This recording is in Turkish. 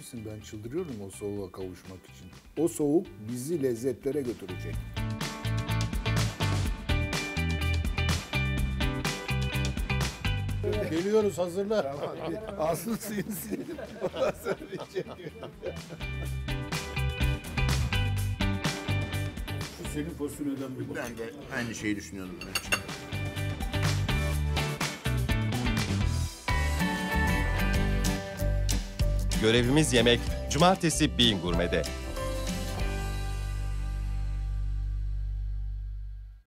misin? Ben çıldırıyorum o soğuğa kavuşmak için. O soğuk bizi lezzetlere götürecek. Geliyoruz, hazırla. Ağzını suyunu silelim. Ondan sonra içelim. Şu senin fasulyeden bir bak. Ben de aynı şeyi düşünüyordum. Görevimiz yemek. Cumartesi Bean Gurme'de.